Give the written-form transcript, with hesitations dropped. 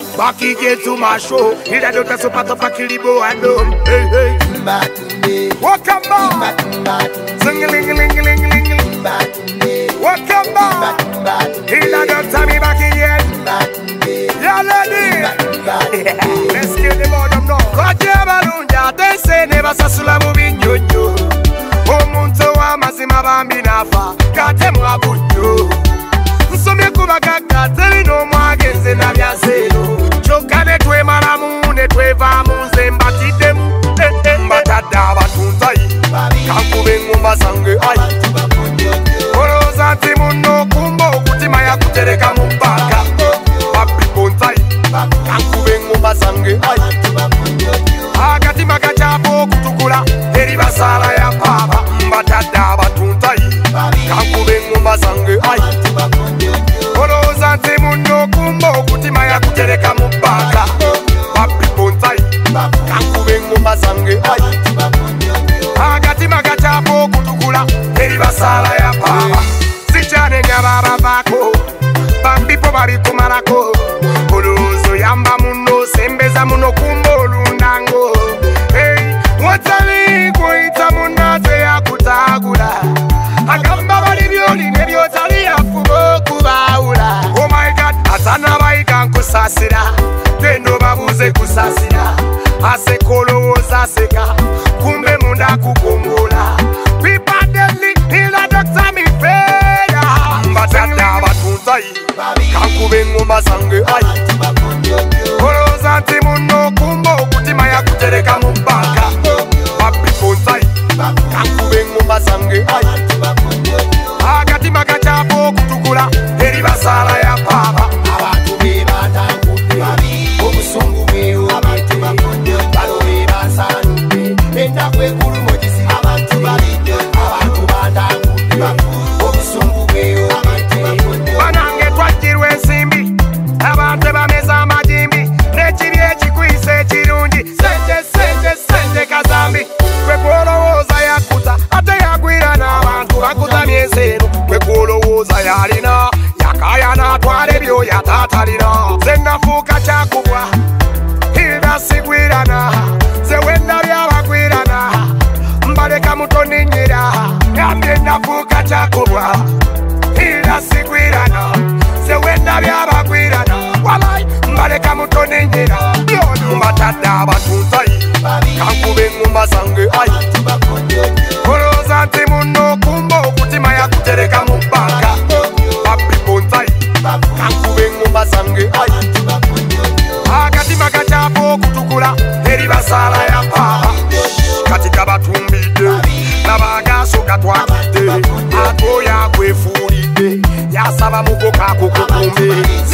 Back again to my show. Need a daughter so part of a kilibo and dome. Hey, hey. Welcome back. Sing-a-ling-a-ling-a-ling-a-ling. Welcome back. Need a daughter me back again. Yeah, lady. Let's get the bottom now. Kaje balunja, they say never sasula moving yo. Omuntu wa mazima bambi nafa, kate mwabunyo. Nsomye kubagaka, teri no mwagenze na byazero. Choka netwe maramu, netwe vamu, zembatidemu. Mbatada batunzai, kankube ngumba sange ai. Oroza timuno kumbo, kutima ya kutereka mpaka. Papi ponzai, kankube ngumba sange ai. Akati makachapo kutukula, eri basala ya papa. Mbatada batunzai, kankube ngumba sange ai. Oroza timuno kumbo, kutima ya kutereka mpaka. Papi ponzai, kankube ngumba sange ai. Akati makachapo kutukula, eri basala ya papa. Sichane nyababa bako, bambipo bari kumarako. Orozo yamba muno, sembeza muno kumbo lundango. Hey, watali kuita munate ya kutagula. Agamba bari byoli nebyotali ya fubo kubaula. Oh my God, atana baikan kusasira, tendo babuze kusasira. Ase kolowoza seka, kumbe munda kukongola. Pipa deadly, ila doctor mi feda. Mbatata batunzai, kankube ngumba sange ai. Oroza timuno kumbo, kutima ya kutereka mpaka. Papi ponzai, kankube ngumba sange ai. Akati makachapo kutukula, eri basala ya papa. Abantu bebatangude, obusungu bweyo abantu bakonde. Balo bebasangude, enda kwekulu mojisi abantu balide. Abantu batangude, obusungu bweyo abantu bakonde. Banange twajirwe ensimbi, abantu bameza amajimbi. Nekibi ekikwise ekirungi, sente kazambi. Kwekwolowooza yakuta, ate yagwira n'abantu bakutamye ensero. Kwekwolowooza yalina, yakaya n'atwala ebyo yatatalina. Ze nafuuka kyakubwa, hilda sigwirana. Ze wenda byabagwirana, mbaleka mutoni nnyira. Yambye nafuuka kyakubwa, hilda sigwirana. Ze wenda byabagwirana, walai mbaleka mutoni nnyira. Mbatadde abatunzai, kankube ngumba sange ai. Oroza nti muno kumbo, kutima ya kutereka mpaka. Papi ponzai, kankube ngumba sange ai. Akati makachapo kutukula, eri basala ya papa. Katika batumbide, nabagaso katwakide. Ato ya kwefuride, yasaba muko kako kukumbe.